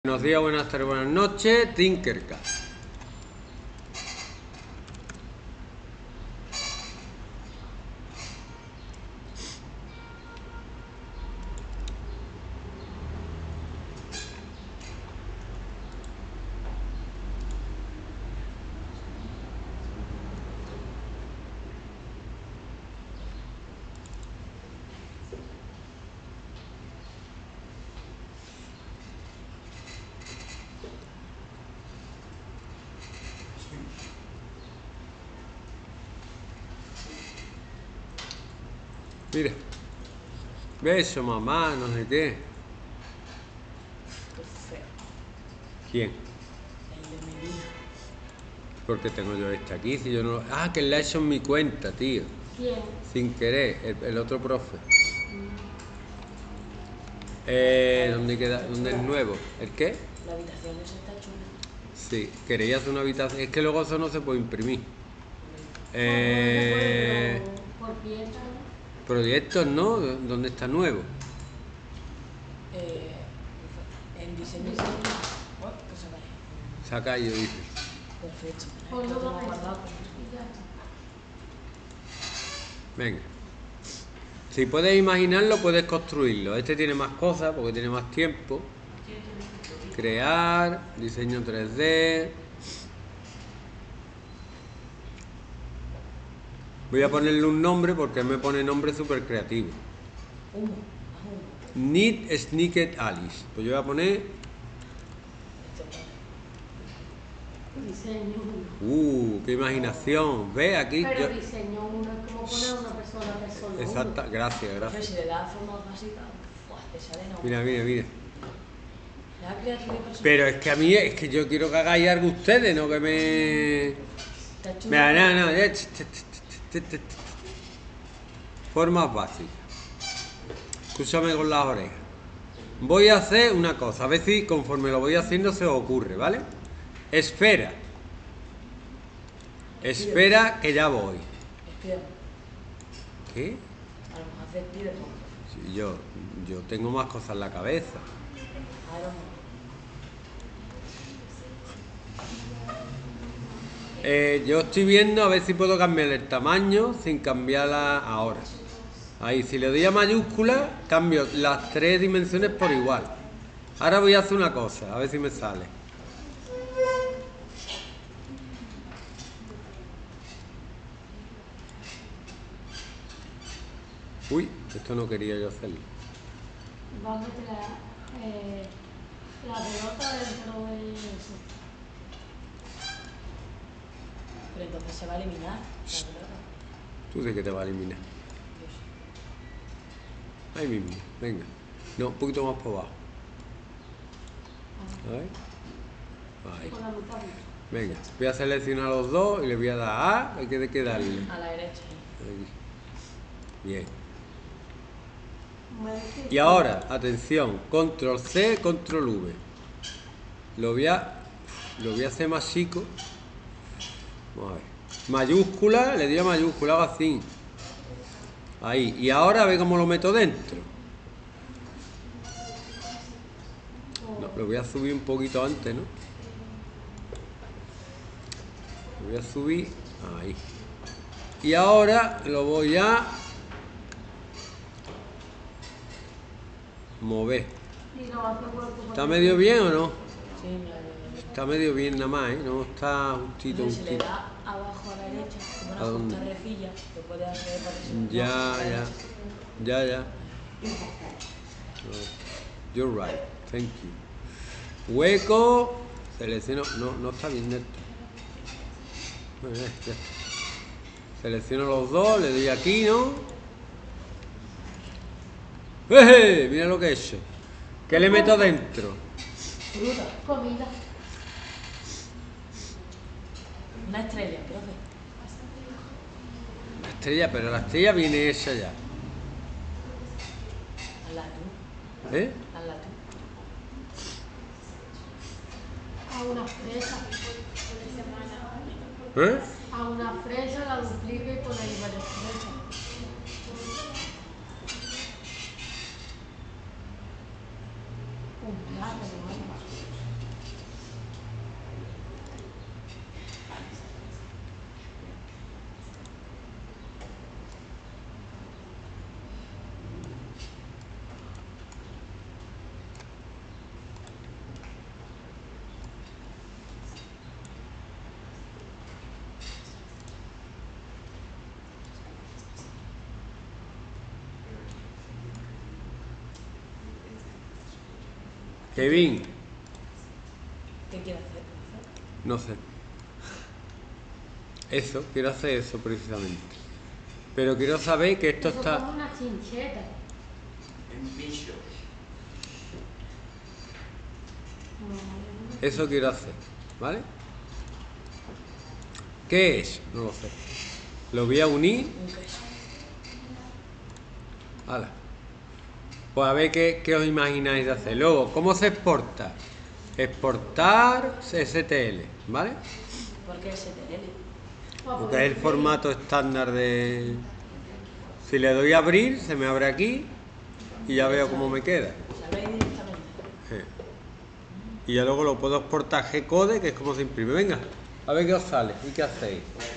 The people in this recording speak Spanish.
Buenos días, buenas tardes, buenas noches, Tinkercad. Mira, beso, mamá, no sé qué. ¿Quién? El de mi vida. Porque tengo yo esta aquí, si yo no... Ah, que la he hecho en mi cuenta, tío. ¿Quién? Sin querer, el otro profe. ¿Dónde queda? ¿Dónde es nuevo? ¿El qué? La habitación esa está chula. Sí, queréis hacer una habitación. Es que luego eso no se puede imprimir. Por pieza, Proyectos, ¿no? ¿Dónde está nuevo? En diseño. Oh, que se vaya. Saca yo, dice. Perfecto. por Lo lo tengo menos. guardado. Y ya está. Venga. Si puedes imaginarlo, puedes construirlo. Este tiene más cosas porque tiene más tiempo. Crear, diseño 3D. Voy a ponerle un nombre porque me pone nombre súper creativo. Humo. Haz humo. Need Sneaked Alice. Pues yo voy a poner... Esto es Diseño uno. ¡Qué imaginación! ¿Ves? Aquí Pero yo... diseño uno es como poner a una persona. Exacta, gracias, Pero gracias. si le das forma básica, te sale no. Mira, mira, mira. Le das creatividad personal. Pero es que a mí, es que yo quiero que hagáis algo ustedes, no que me... Está chulo. Mira, no, Formas básicas. Escúchame con las orejas. Voy a hacer una cosa, a ver si conforme lo voy haciendo se os ocurre, ¿vale? Espera. Espera que ya voy. Espídame. ¿Qué? A lo mejor hace pide poco. Sí, yo tengo más cosas en la cabeza. Ahora no. Yo estoy viendo a ver si puedo cambiar el tamaño sin cambiarla ahora. Ahí, si le doy a mayúscula, cambio las tres dimensiones por igual. Ahora voy a hacer una cosa, a ver si me sale. Uy, esto no quería yo hacerlo. Va a meter la pelota dentro de eso. Pero entonces se va a eliminar la pelota. Tú sé que te va a eliminar. Yo sí. Ahí mismo, venga. No, un poquito más por abajo. A ver. Ahí. Con la mitad. Venga, voy a seleccionar los dos y le voy a dar A, hay que darle. A la derecha. Ahí. Bien. Me decís, Y ahora, atención, control C, control V. Lo voy a hacer más chico. Vamos a ver. Mayúscula, le doy a mayúscula, hago así. Ahí. Y ahora ve cómo lo meto dentro. No, lo voy a subir un poquito antes, ¿no? Lo voy a subir ahí. Y ahora lo voy a mover. y lo hace cuerpo. ¿Está medio bien o no? Sí, mira, Está medio bien nada más, ¿eh? No está justito, entonces, si le justito. das abajo a la derecha, como una ¿A dónde? justa rejilla, lo puedes hacer para que se Ya, no, a la ya. derecha. Ya. No. You're right. Thank you. Hueco. Selecciono. No está bien esto. Bueno, ya. Selecciono los dos, le doy aquí, ¿no? ¡Eh! Mira lo que he hecho. ¿Qué le meto dentro? Fruta. Comida. Una estrella, profe. La estrella, pero la estrella viene esa ya. Hazla tú. ¿Eh? Hazla tú. A una fresa. ¿Eh? A una fresa la duplica y pone ahí varias fresas. Un plátano, algo. Kevin, ¿Qué quiere hacer? no sé. Eso, quiero hacer eso precisamente. Pero quiero saber que esto Eso es está... como una chincheta. Eso quiero hacer, ¿vale? ¿Qué es? No lo sé. Lo voy a unir. Un queso. Hala. Pues a ver qué os imagináis de hacer. Luego, ¿cómo se exporta? Exportar STL, ¿vale? ¿Por qué STL? Porque es el formato estándar de... Si le doy a abrir, se me abre aquí y ya veo cómo me queda. ¿Sabéis directamente? Y ya luego lo puedo exportar a G-Code, que es como se imprime. Venga, a ver qué os sale y qué hacéis.